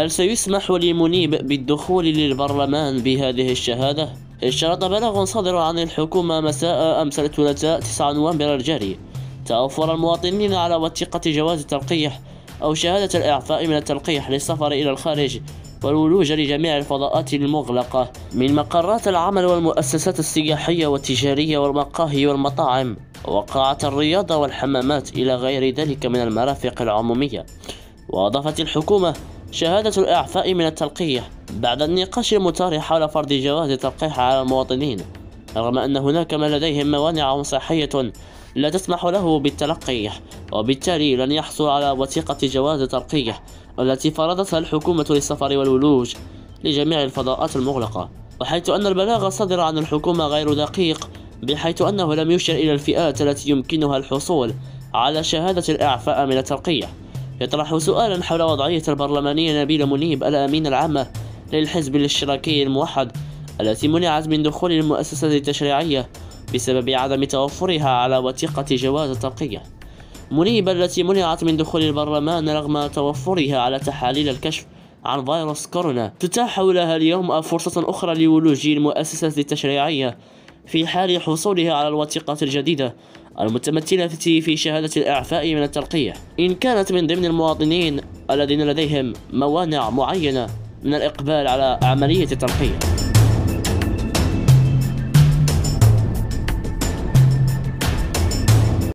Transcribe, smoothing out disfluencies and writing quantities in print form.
هل سيسمح لمنيب بالدخول للبرلمان بهذه الشهادة؟ اشترط بلاغ صادر عن الحكومة مساء أمس الثلاثاء 9 نوفمبر الجاري توفر المواطنين على وثيقة جواز التلقيح أو شهادة الإعفاء من التلقيح للسفر إلى الخارج والولوج لجميع الفضاءات المغلقة من مقرات العمل والمؤسسات السياحية والتجارية والمقاهي والمطاعم وقاعات الرياضة والحمامات إلى غير ذلك من المرافق العمومية. وأضافت الحكومة شهادة الإعفاء من التلقيح بعد النقاش المثار حول فرض جواز التلقيح على المواطنين، رغم أن هناك من لديهم موانع صحية لا تسمح له بالتلقيح، وبالتالي لن يحصل على وثيقة جواز التلقيح التي فرضتها الحكومة للسفر والولوج لجميع الفضاءات المغلقة. وحيث أن البلاغ الصادر عن الحكومة غير دقيق، بحيث أنه لم يشر إلى الفئات التي يمكنها الحصول على شهادة الإعفاء من التلقيح، يطرح سؤالا حول وضعية البرلمانية نبيل منيب الأمين العامة للحزب الاشتراكي الموحد التي منعت من دخول المؤسسات التشريعية بسبب عدم توفرها على وثيقة جواز التلقيح. منيب التي منعت من دخول البرلمان رغم توفرها على تحاليل الكشف عن فيروس كورونا، تتاح لها اليوم فرصة أخرى لولوج المؤسسات التشريعية في حال حصولها على الوثيقة الجديدة المتمثلة في شهادة الإعفاء من التلقيح، إن كانت من ضمن المواطنين الذين لديهم موانع معينة من الإقبال على عملية التلقيح.